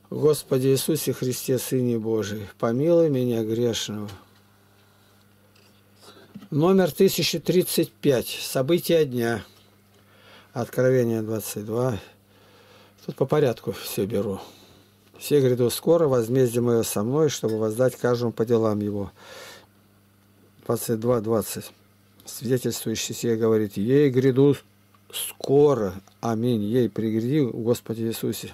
Господи Иисусе Христе, Сыне Божий, помилуй меня грешного. Номер 1035. События дня. Откровение 22. Тут по порядку все беру. Все гряду скоро, возмездие мое со мной, чтобы воздать каждому по делам его. 22:20. Свидетельствующий сие говорит: ей гряду скоро. Аминь. Ей пригреди, Господи Иисусе.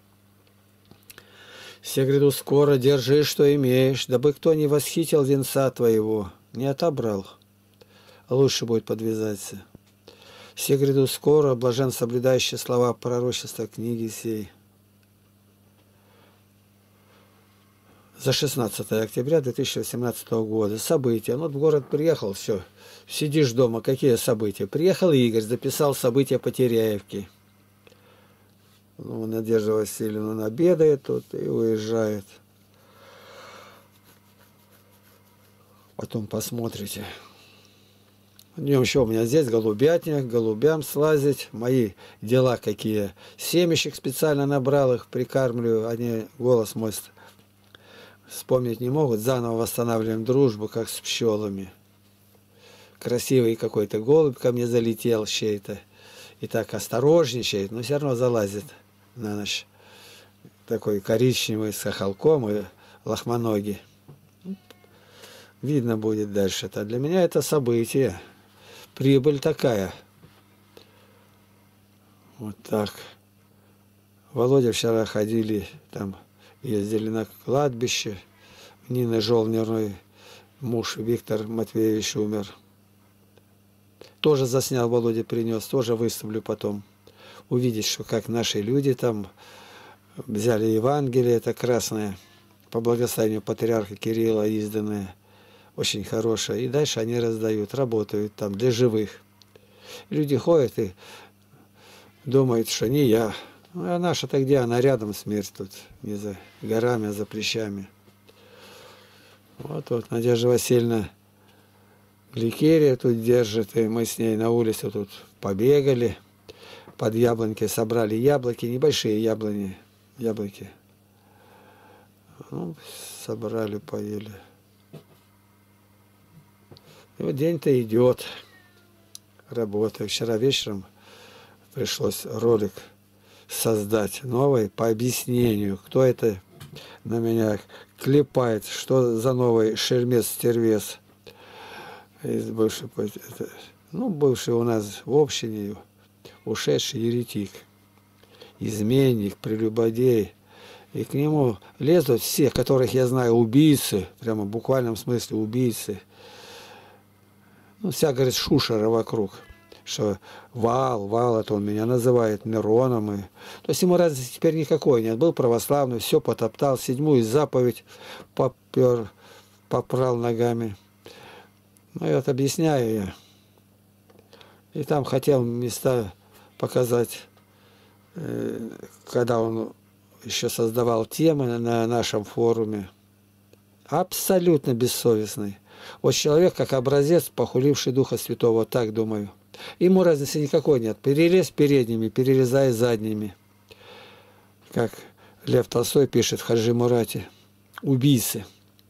Все гряду скоро, держи, что имеешь, дабы кто не восхитил венца твоего, не отобрал. Лучше будет подвязаться. Все гряду скоро, блажен соблюдающий слова пророчества книги сей. За 16 октября 2018 года. События. Ну, вот в город приехал, все. Сидишь дома. Какие события? Приехал Игорь, записал события по Теряевке. Ну, Надежда Васильевна обедает тут и уезжает. Потом посмотрите. Днем еще у меня здесь голубятня, голубям слазить. Мои дела какие. Семечек специально набрал их, прикармливаю. Они голос мой вспомнить не могут. Заново восстанавливаем дружбу, как с пчелами. Красивый какой-то голубь ко мне залетел чей-то. И так осторожничает, но все равно залазит на ночь. Такой коричневый, с хохолком и лохмоногий. Видно будет дальше. -то. Для меня это событие. Прибыль такая. Вот так. Володя вчера ходили, там ездили на кладбище. Нины Жолнерной муж Виктор Матвеевич умер. Тоже заснял, Володя принес, тоже выставлю потом. Увидеть, что как наши люди там взяли Евангелие, это красное, по благословению патриарха Кирилла изданное, очень хорошее. И дальше они раздают, работают там для живых. Люди ходят и думают, что не я. Ну, а наша-то где? Она рядом, смерть тут, не за горами, а за плечами. Вот Надежда Васильевна Гликерия тут держит, и мы с ней на улице тут побегали. Под яблоньки собрали яблоки, небольшие яблоки. Ну, собрали, поели. И вот день-то идет. Работаю. Вчера вечером пришлось ролик создать новый по объяснению, кто это на меня клепает, что за новый шельмец-стервец. Из бывший, ну, бывший у нас в общине, ушедший еретик, изменник, прелюбодей. И к нему лезут все, которых я знаю, убийцы, прямо в буквальном смысле убийцы. Ну, вся, говорит, шушера вокруг, что Вал, это он меня называет Мироном. И... То есть ему разницы теперь никакой нет. Был православный, все потоптал, 7-ю заповедь попер, попрал ногами. Ну, и вот объясняю я. И там хотел места показать, когда он еще создавал темы на нашем форуме. Абсолютно бессовестный. Вот человек, как образец, похуливший Духа Святого, вот так думаю. Ему разницы никакой нет. Перелез передними, перелезай задними. Как Лев Толстой пишет в Хаджи Мурате. Убийцы.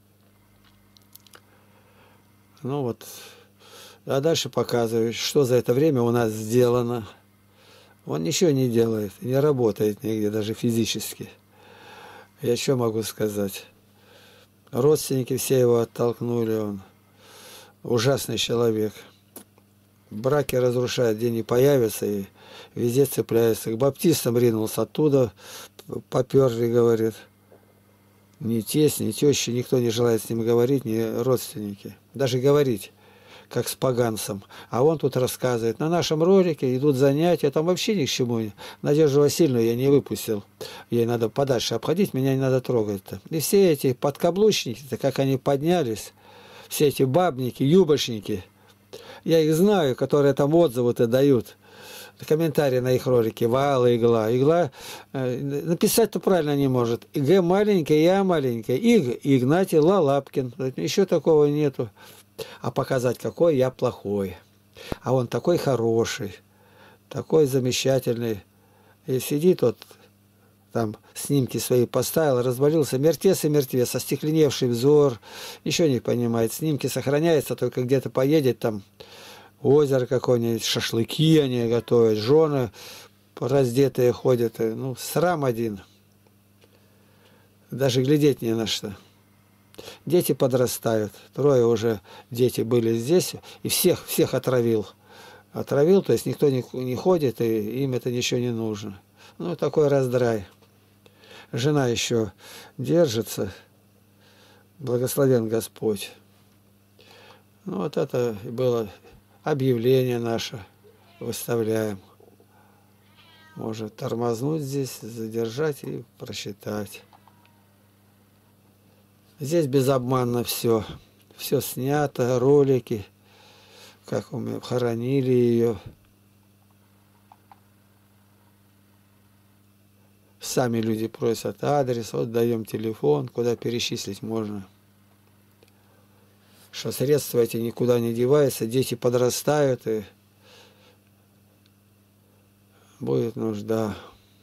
Ну вот. А дальше показывает, что за это время у нас сделано. Он ничего не делает, не работает нигде, даже физически. Я что могу сказать? Родственники все его оттолкнули, он ужасный человек. Браки разрушает, где не появится, и везде цепляется. К баптистам ринулся, оттуда поперли, говорит. Ни тесть, ни теща, никто не желает с ним говорить, ни родственники. Даже говорить, как с поганцем. А он тут рассказывает. На нашем ролике идут занятия, там вообще ни к чему. Надежду Васильевну я не выпустил. Ей надо подальше обходить, меня не надо трогать-то. И все эти подкаблучники-то, как они поднялись, все эти бабники, юбошники, я их знаю, которые там отзывы-то дают. Комментарии на их ролике. Вал, игла. Написать-то правильно не может. Г маленькая, я маленькая. Игнатий Лалапкин. Еще такого нету. А показать, какой я плохой. А он такой хороший, такой замечательный. И сидит вот там снимки свои поставил, развалился, мертвец и мертвец, остекленевший взор, ничего не понимает. Снимки сохраняются, только где-то поедет, там озеро какое-нибудь, шашлыки они готовят, жены раздетые ходят, ну, срам один. Даже глядеть не на что. Дети подрастают, 3 уже дети были здесь, и всех отравил. Отравил, то есть никто не ходит, и им это ничего не нужно. Ну, такой раздрай. Жена еще держится, благословен Господь. Ну, вот это было объявление наше, выставляем. Может тормознуть здесь, задержать и просчитать. Здесь безобманно все. Все снято, ролики, как мы хоронили ее. Сами люди просят адрес, вот даем телефон, куда перечислить можно. Что средства эти никуда не деваются, дети подрастают, и будет нужда.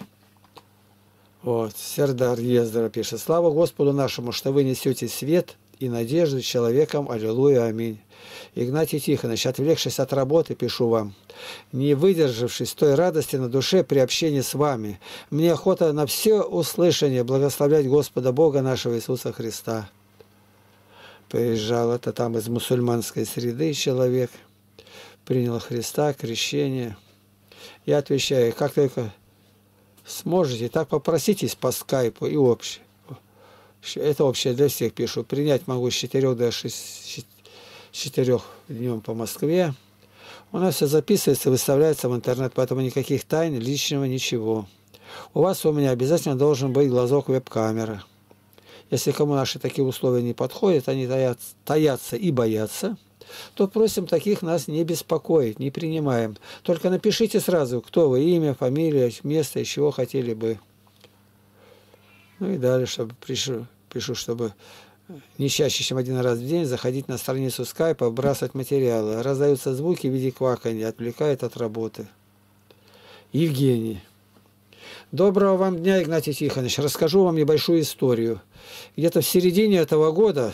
Вот, Сердар Ездра пишет: слава Господу нашему, что вы несете свет и надежду человекам. Аллилуйя, аминь. Игнатий Тихонович, отвлекшись от работы, пишу вам, не выдержавшись той радости на душе при общении с вами, мне охота на все услышание благословлять Господа Бога нашего Иисуса Христа. Приезжал это там из мусульманской среды человек, принял Христа, крещение. Я отвечаю, как только сможете, так попроситесь по скайпу и общее. Это общее для всех пишу. Принять могу с 4 до 4 днем по Москве. У нас все записывается, выставляется в интернет, поэтому никаких тайн, личного, ничего. У вас, у меня обязательно должен быть глазок веб-камеры. Если кому наши такие условия не подходят, они таятся и боятся, то просим таких нас не беспокоить, не принимаем. Только напишите сразу, кто вы, имя, фамилия, место, из чего хотели бы. Ну и далее, чтобы пишу, чтобы не чаще, чем 1 раз в день заходить на страницу скайпа, вбрасывать материалы. Раздаются звуки в виде кваканья, отвлекает от работы. Евгений. Доброго вам дня, Игнатий Тихонович. Расскажу вам небольшую историю. Где-то в середине этого года,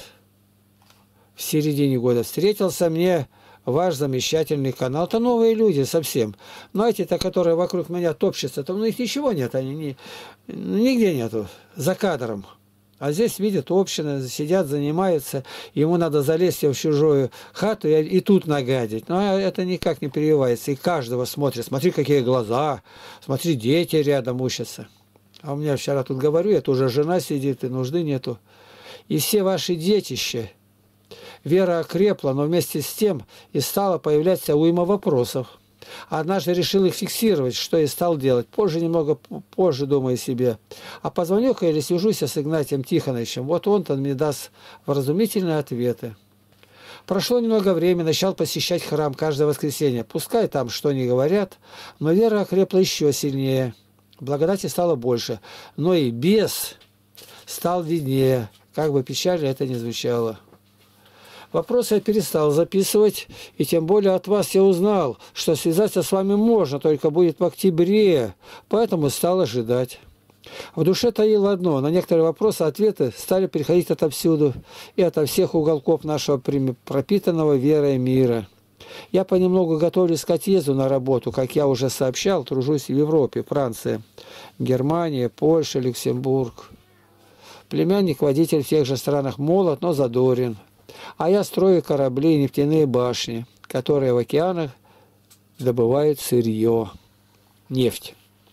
встретился мне ваш замечательный канал. Это новые люди совсем. Но эти-то, которые вокруг меня топчутся, то у них ничего нет, они нигде нету, за кадром. А здесь видят общины, сидят, занимаются, ему надо залезть в чужую хату и тут нагадить. Но это никак не прививается. И каждого смотрит, смотри, какие глаза, смотри, дети рядом учатся. А у меня вчера тут говорю, это уже жена сидит, и нужды нету. И все ваши детища, вера окрепла, но вместе с тем и стало появляться уйма вопросов. Однажды решил их фиксировать, что и стал делать. Немного позже думаю себе. А позвоню-ка или свяжусь с Игнатием Тихоновичем. Вот он-то мне даст вразумительные ответы. Прошло немного времени, начал посещать храм каждое воскресенье. Пускай там что ни говорят, но вера окрепла еще сильнее. Благодати стало больше. Но и бес стал виднее. Как бы печально это ни звучало. Вопросы я перестал записывать, и тем более от вас я узнал, что связаться с вами можно, только будет в октябре, поэтому стал ожидать. В душе таило одно, на некоторые вопросы ответы стали приходить отовсюду и ото всех уголков нашего пропитанного верой мира. Я понемногу готовлюсь к отъезду на работу, как я уже сообщал, тружусь в Европе, Франция, Германия, Польша, Люксембург. Племянник-водитель в тех же странах молод, но задорен. А я строю корабли и нефтяные башни, которые в океанах добывают сырье, нефть.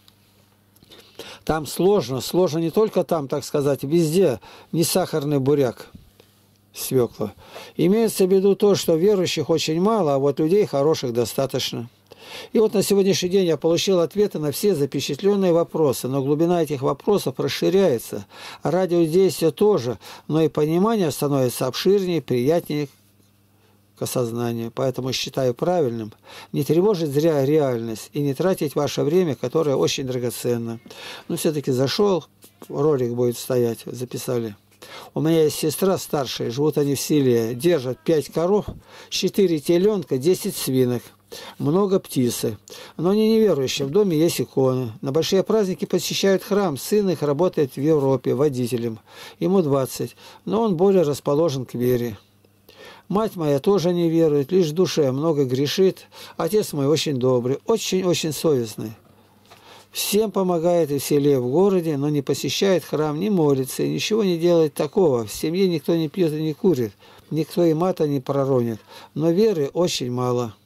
Там сложно не только там, так сказать, везде не сахарный буряк, свекла. Имеется в виду то, что верующих очень мало, а вот людей хороших достаточно. И вот на сегодняшний день я получил ответы на все запечатленные вопросы, но глубина этих вопросов расширяется, радиус действия тоже, но и понимание становится обширнее, приятнее к осознанию. Поэтому считаю правильным не тревожить зря реальность и не тратить ваше время, которое очень драгоценно. Но все-таки зашел, ролик будет стоять, записали. У меня есть сестра старшая, живут они в селе, держат 5 коров, 4 теленка, 10 свинок. много птицы. Но они неверующие, в доме есть иконы. На большие праздники посещают храм. Сын их работает в Европе водителем. Ему 20, но он более расположен к вере. Мать моя тоже не верует, лишь в душе много грешит. Отец мой очень добрый, очень-очень совестный. Всем помогает и в селе, и в городе, но не посещает храм, не молится и ничего не делает такого. В семье никто не пьет и не курит, никто и мата не проронит, но веры очень мало.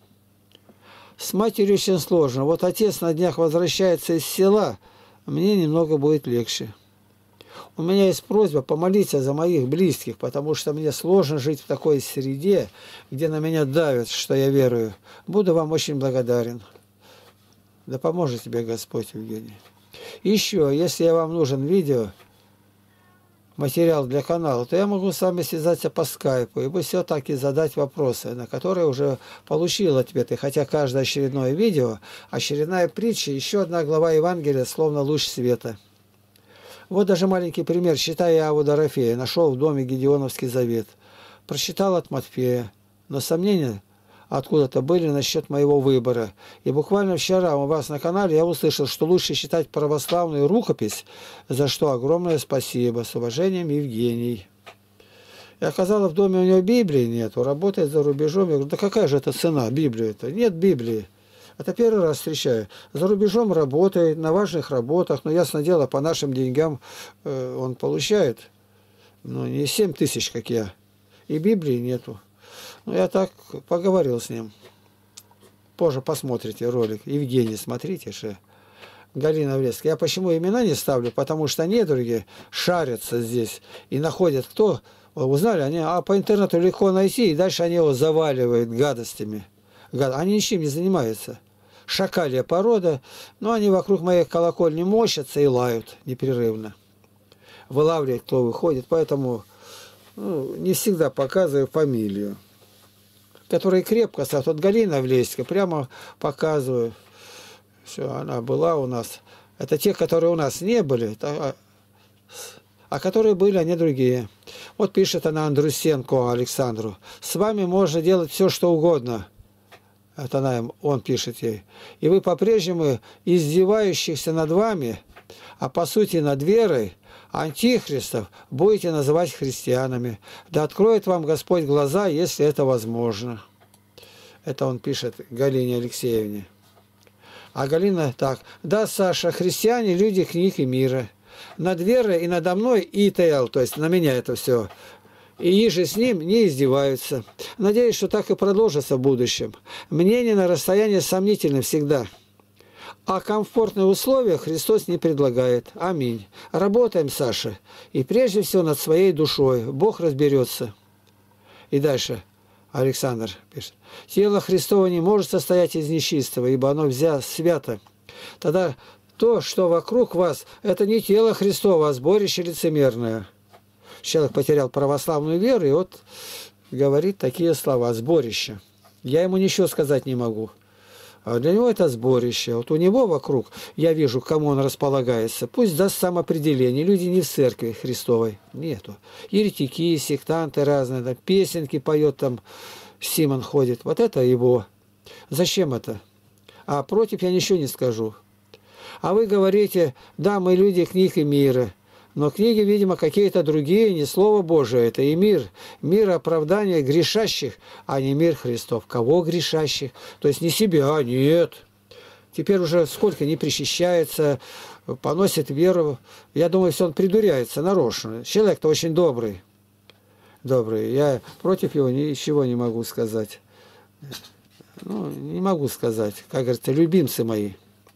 С матерью очень сложно. Вот отец на днях возвращается из села, мне немного будет легче. У меня есть просьба помолиться за моих близких, потому что мне сложно жить в такой среде, где на меня давят, что я верую. Буду вам очень благодарен. Да поможет тебе Господь, Евгений. Еще, если вам нужен видео, материал для канала, то я могу с вами связаться по скайпу и все-таки задать вопросы, на которые уже получил ответы. Хотя каждое очередное видео, очередная притча, еще одна глава Евангелия, словно луч света. Вот даже маленький пример. Читая Иаву Дорофея, нашел в доме Гедеоновский завет. Прочитал от Матфея, но сомнения откуда-то были насчет моего выбора. И буквально вчера у вас на канале я услышал, что лучше читать православную рукопись, за что огромное спасибо. С уважением, Евгений. И оказалось, в доме у него Библии нету, работает за рубежом. Я говорю, да какая же это цена, Библии-то? Нет Библии. Это первый раз встречаю. За рубежом работает, на важных работах, но, ясно дело, по нашим деньгам он получает, но не 7 тысяч, как я. И Библии нету. Ну, я так поговорил с ним. Позже посмотрите ролик. Евгений, смотрите же. Галина Врецкая. Я почему имена не ставлю? Потому что недруги шарятся здесь и находят, кто... Узнали, они по интернету легко найти, и дальше они его заваливают гадостями. Они ничем не занимаются. Шакалья порода, но они вокруг моей колокольни мощатся и лают непрерывно. Вылавливают, кто выходит, поэтому не всегда показываю фамилию. Которые крепко стоят. Вот Галина Влеська, прямо показываю. Все, она была у нас. Это те, которые у нас не были, а которые были, они другие. Вот пишет она Андрусенко Александру. С вами можно делать все, что угодно. Это он пишет ей. И вы по-прежнему издевающихся над вами, а по сути над верой, антихристов будете называть христианами. Да откроет вам Господь глаза, если это возможно. Это он пишет Галине Алексеевне. А Галина так. Да, Саша, христиане – люди книг и мира. Над верой и надо мной ИТЛ, то есть на меня это все. И иже с ним не издеваются. Надеюсь, что так и продолжится в будущем. Мнение на расстоянии сомнительно всегда. А комфортные условия Христос не предлагает. Аминь. Работаем, Саша. И прежде всего над своей душой. Бог разберется. И дальше Александр пишет. Тело Христово не может состоять из нечистого, ибо оно свято. Тогда то, что вокруг вас, это не тело Христово, а сборище лицемерное. Человек потерял православную веру, и вот говорит такие слова. Сборище. Я ему ничего сказать не могу. А для него это сборище. Вот у него вокруг, я вижу, к кому он располагается. Пусть даст самоопределение. Люди не в церкви Христовой. Нету. Еретики, сектанты разные. Да, песенки поет там. Симон ходит. Вот это его. Зачем это? А против я ничего не скажу. А вы говорите, да, мы люди книг и мира. Но книги, видимо, какие-то другие, не Слово Божие. Это и мир. Мир оправдания грешащих, а не мир Христов. Кого грешащих? То есть не себя, нет. Теперь уже сколько не причащается, поносит веру. Я думаю, все он придуряется нарочно. Человек-то очень добрый. Добрый. Я против его ничего не могу сказать. Ну, не могу сказать. Как говорится, любимцы мои.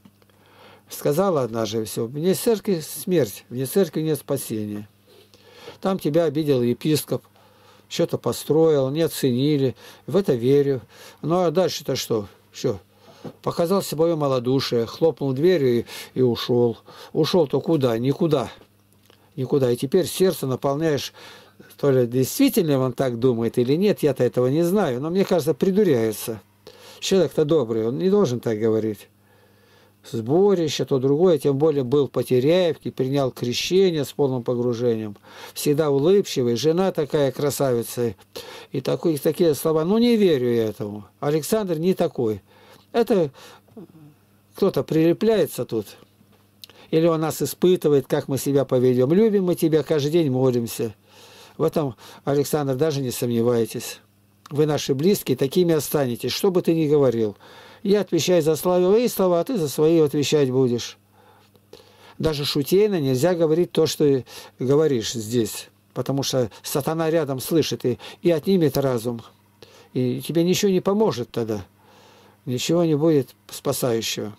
Сказала однажды все, вне церкви смерть, вне церкви нет спасения. Там тебя обидел епископ, что-то построил, не оценили, в это верю. Ну а дальше-то что? Что? Показал свое малодушие, хлопнул дверью и ушел. Ушел-то куда? Никуда. Никуда. И теперь сердце наполняешь, то ли действительно он так думает или нет, я-то этого не знаю, но мне кажется, придуряется. Человек-то добрый, он не должен так говорить. Сборище, то другое, тем более был в Потеряевке, принял крещение с полным погружением. Всегда улыбчивый, жена такая красавица. И такие слова. Ну, не верю я этому. Александр не такой. Это кто-то прилепляется тут. Или он нас испытывает, как мы себя поведем. Любим мы тебя, каждый день молимся. В этом, Александр, даже не сомневайтесь. Вы наши близкие, такими останетесь, что бы ты ни говорил. Я отвечаю за свои слова, а ты за свои отвечать будешь. Даже шутейно нельзя говорить то, что говоришь здесь. Потому что сатана рядом слышит и отнимет разум. И тебе ничего не поможет тогда. Ничего не будет спасающего.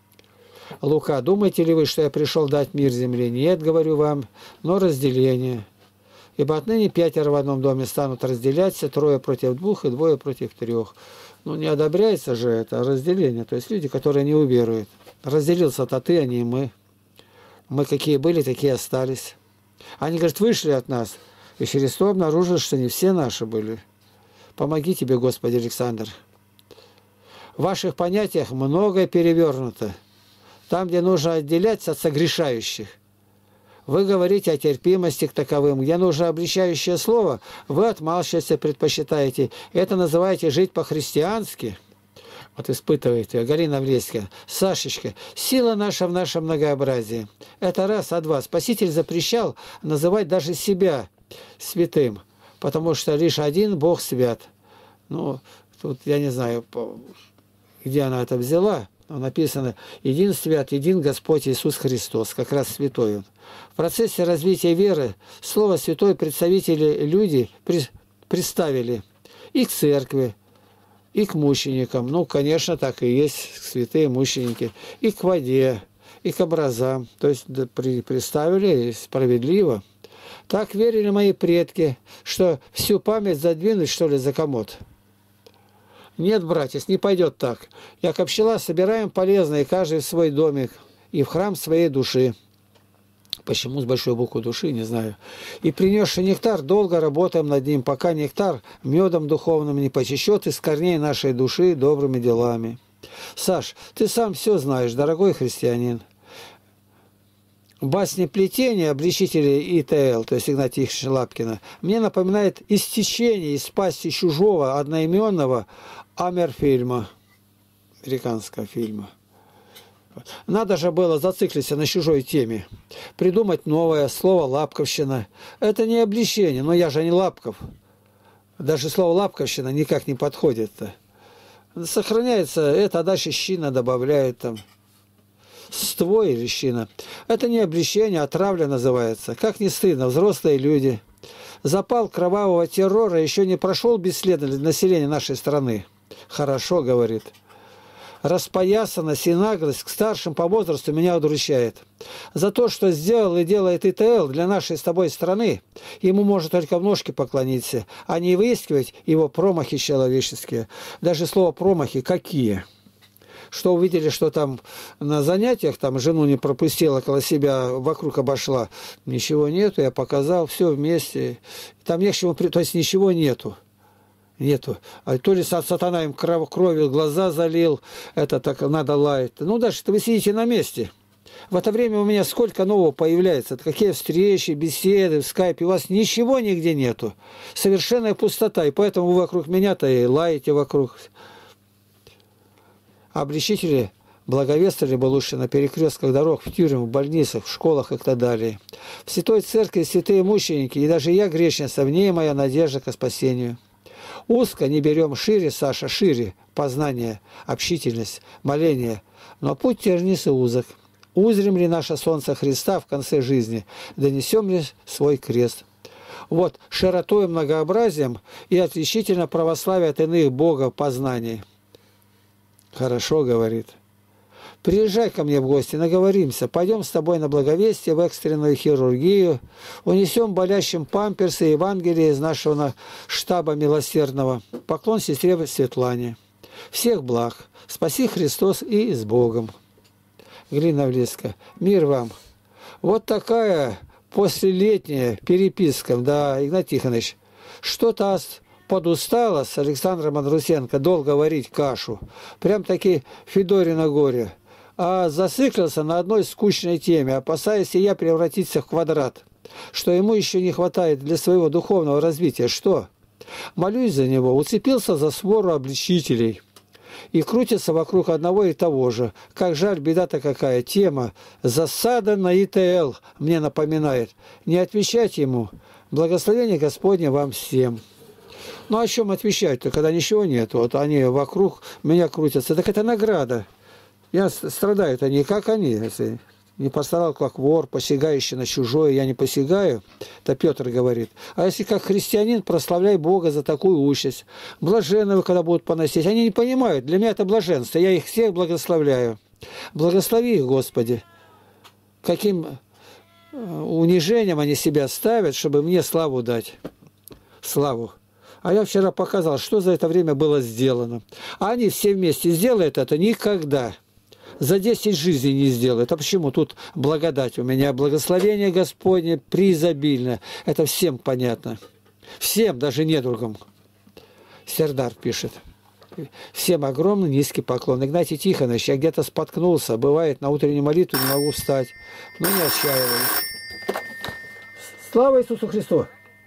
Лука, думаете ли вы, что я пришел дать мир земле? Нет, говорю вам, но разделение. Ибо отныне 5 в одном доме станут разделяться, 3 против 2 и 2 против 3. Ну, не одобряется же это разделение. То есть люди, которые не уверуют. Разделился-то ты, а не мы. Мы какие были, такие остались. Они, говорят, вышли от нас. И через то обнаружилось, что не все наши были. Помоги тебе, Господи, Александр. В ваших понятиях многое перевернуто. Там, где нужно отделяться от согрешающих. Вы говорите о терпимости к таковым. Где нужно обличающее слово, вы отмалчиваться предпочитаете. Это называете жить по-христиански. Вот испытываете. Галина Влеська. Сашечка, сила наша в нашем многообразии. Это раз, а два. Спаситель запрещал называть даже себя святым. Потому что лишь один Бог свят. Ну, тут я не знаю, где она это взяла. Написано, един свят, един Господь Иисус Христос, как раз святой Он. В процессе развития веры слово «святой» представители люди представили и к церкви, и к мученикам. Ну, конечно, так и есть святые мученики. И к воде, и к образам. То есть представили справедливо. Так верили мои предки, что всю память задвинуть, что ли, за комод. Нет, братец, не пойдет так. Я как пчела собираем полезное, каждый в свой домик и в храм своей души. Почему с большой буквы души, не знаю. И принесший нектар, долго работаем над ним, пока нектар медом духовным не почищет из корней нашей души добрыми делами. Саш, ты сам все знаешь, дорогой христианин. Басни плетения обличителей ИТЛ, то есть Игнатия Тихоновича Лапкина, мне напоминает истечение из пасти чужого одноименного Амерфильма, американского фильма. Надо же было зациклиться на чужой теме, придумать новое слово «лапковщина». Это не обличение, но я же не Лапков. Даже слово «лапковщина» никак не подходит-то. Сохраняется это, а дальше щина добавляет там. Ствой или щина. Это не обличение, а травля называется. Как не стыдно, взрослые люди. Запал кровавого террора еще не прошел бесследно для населения нашей страны. Хорошо, говорит. Распоясанность и наглость к старшим по возрасту меня удручает. За то, что сделал и делает ИТЛ для нашей с тобой страны, ему можно только в ножки поклониться, а не выискивать его промахи человеческие. Даже слово «промахи» какие? Что увидели, что там на занятиях там жену не пропустила, около себя вокруг обошла. Ничего нету, я показал, все вместе. Там не к чему, то есть ничего нету. Нету. А то ли сатана им кровью глаза залил, это так надо лаять. Ну, дальше вы сидите на месте. В это время у меня сколько нового появляется. Какие встречи, беседы в скайпе. У вас ничего нигде нету. Совершенная пустота. И поэтому вы вокруг меня-то и лаете вокруг. Обличители благовествовали бы лучше на перекрестках дорог, в тюрьмах, в больницах, в школах и так далее. В Святой Церкви святые мученики, и даже я, грешница, в ней моя надежда ко спасению. Узко не берем, шире, Саша, шире, познание, общительность, моление. Но путь тернист и узок. Узрим ли наше солнце Христа в конце жизни, донесем ли свой крест. Вот, широтой и многообразием и отличительно православие от иных богов познаний. Хорошо, говорит. Приезжай ко мне в гости, наговоримся. Пойдем с тобой на благовестие в экстренную хирургию. Унесем болящим памперсы и Евангелие из нашего штаба милосердного. Поклон сестре Светлане. Всех благ. Спаси Христос и с Богом. Глина Влеска. Мир вам. Вот такая послелетняя переписка. Да, Игнат Тихонович. Что-то подустала с Александром Андрусенко долго варить кашу. Прям-таки Федорина горе. А зациклился на одной скучной теме, опасаясь и я превратиться в квадрат. Что ему еще не хватает для своего духовного развития. Что? Молюсь за него. Уцепился за свору обличителей. и крутятся вокруг одного и того же. Как жаль, беда-то какая. Тема «Засада на ИТЛ» мне напоминает. Не отвечать ему. Благословение Господне вам всем. Ну, о чем отвечать-то, когда ничего нет? Вот они вокруг меня крутятся. Так это награда. Я страдаю-то не как они, если не постарал, как вор, посягающий на чужое, я не посягаю, это Петр говорит. А если как христианин, прославляй Бога за такую участь. Блаженны вы, когда будут поносить. Они не понимают, для меня это блаженство, я их всех благословляю. Благослови их, Господи. Каким унижением они себя ставят, чтобы мне славу дать. Славу. А я вчера показал, что за это время было сделано. А они все вместе сделают это никогда. За 10 жизней не сделают. А почему? Тут благодать у меня, благословение Господне преизобильно. Это всем понятно. Всем, даже недругам. Сердар пишет. Всем огромный низкий поклон. Игнатий Тихонович, я где-то споткнулся. Бывает, на утреннюю молитву не могу встать. Но не отчаиваюсь. Слава Иисусу Христу!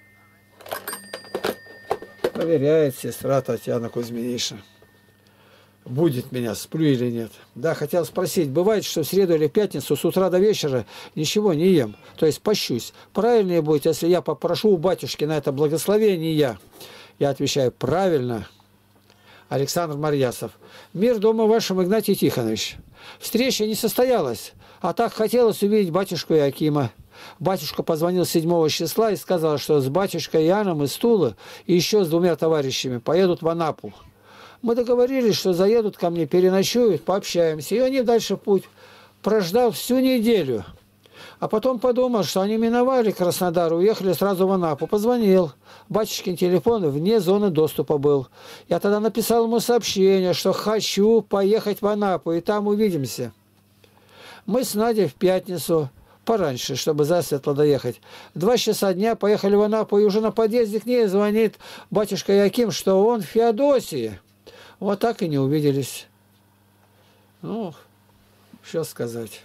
Проверяет сестра Татьяна Кузьминиша. Будет меня, сплю или нет. Да, хотел спросить, бывает, что в среду или в пятницу с утра до вечера ничего не ем, то есть пощусь. Правильнее будет, если я попрошу у батюшки на это благословение я. Я отвечаю, правильно. Александр Марьясов. Мир дома вашему, Игнатий Тихонович. Встреча не состоялась, а так хотелось увидеть батюшку Иакима. Батюшка позвонил 7 числа и сказал, что с батюшкой Иоанном из Тулы и еще с 2 товарищами поедут в Анапу. Мы договорились, что заедут ко мне, переночуют, пообщаемся. И они дальше путь. Прождал всю неделю. А потом подумал, что они миновали Краснодар, уехали сразу в Анапу. Позвонил. Батюшкин телефон вне зоны доступа был. Я тогда написал ему сообщение, что хочу поехать в Анапу, и там увидимся. Мы с Надей в пятницу, пораньше, чтобы засветло доехать. 2 часа дня поехали в Анапу, и уже на подъезде к ней звонит батюшка Иаким, что он в Феодосии. Вот так и не увиделись. Ну, что сказать.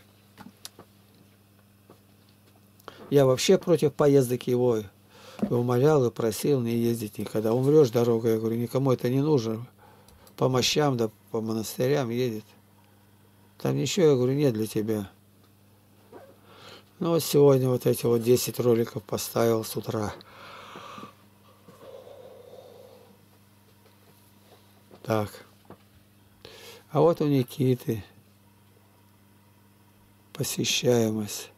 Я вообще против поездок его умолял и просил не ездить никогда. Умрешь дорогой, я говорю, никому это не нужно. По мощам, да по монастырям едет. Там ничего, я говорю, нет для тебя. Ну вот сегодня вот эти вот 10 роликов поставил с утра. Так. А вот у Никиты посещаемость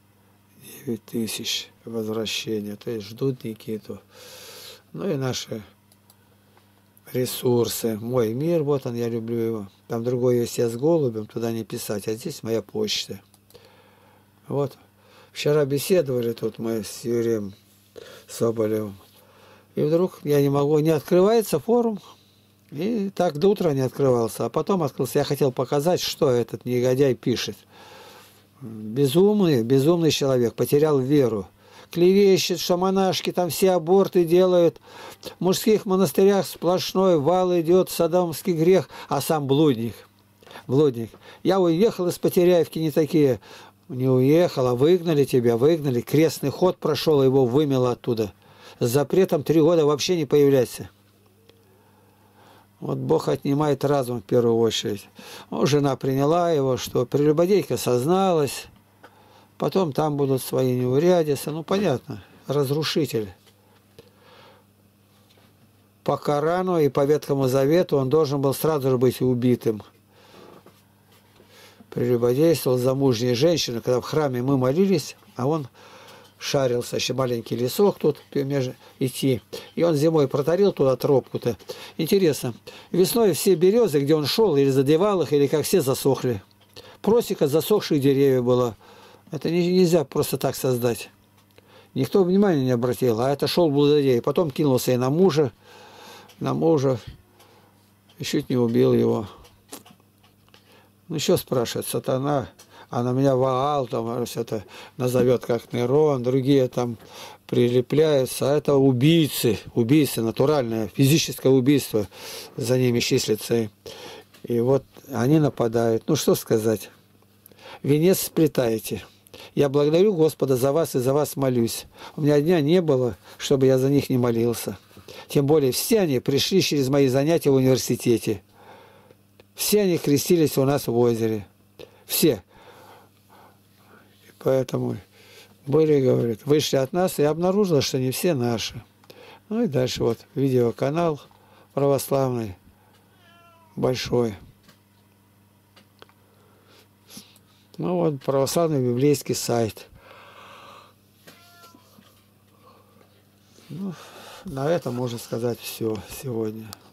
9000 возвращения. То есть ждут Никиту. Ну и наши ресурсы. Мой мир, вот он, я люблю его. Там другой есть, я с голубем, туда не писать. А здесь моя почта. Вот. Вчера беседовали тут мы с Юрием Соболевым. И вдруг я не могу, не открывается форум. И так до утра не открывался. А потом открылся. Я хотел показать, что этот негодяй пишет. Безумный человек. Потерял веру. Клевещет, что монашки там все аборты делают. В мужских монастырях сплошной вал идет, содомский грех. А сам блудник. Блудник. Я уехал из Потеряевки, не такие. Не уехал, а выгнали тебя, выгнали. Крестный ход прошел, его вымело оттуда. С запретом 3 года вообще не появляйся. Вот Бог отнимает разум в первую очередь. Ну, жена приняла его, что прелюбодейка созналась. Потом там будут свои неурядицы. Ну, понятно, разрушитель. По Корану и по Ветхому Завету он должен был сразу же быть убитым. Прелюбодействовал замужней женщиной, когда в храме мы молились, а он шарился, еще маленький лесок тут идти. И он зимой протарил туда тропку-то. Интересно, весной все березы, где он шел, или задевал их, или как все засохли. Просека засохших деревьев было. Это нельзя просто так создать. Никто внимания не обратил, а это шел блудодей. Потом кинулся и на мужа, и чуть не убил его. Ну, что спрашивает, сатана, а на меня Ваал, там, это назовет как Нерон, другие там прилепляются, а это убийцы, натуральное, физическое убийство за ними числится. И вот они нападают. Ну, что сказать? Венец сплетаете. Я благодарю Господа за вас и за вас молюсь. У меня дня не было, чтобы я за них не молился. Тем более все они пришли через мои занятия в университете. Все они крестились у нас в озере. Все. И поэтому были, говорит, вышли от нас и обнаружилось, что не все наши. Ну и дальше вот видеоканал православный, большой. Ну вот православный библейский сайт. Ну, на этом можно сказать все сегодня.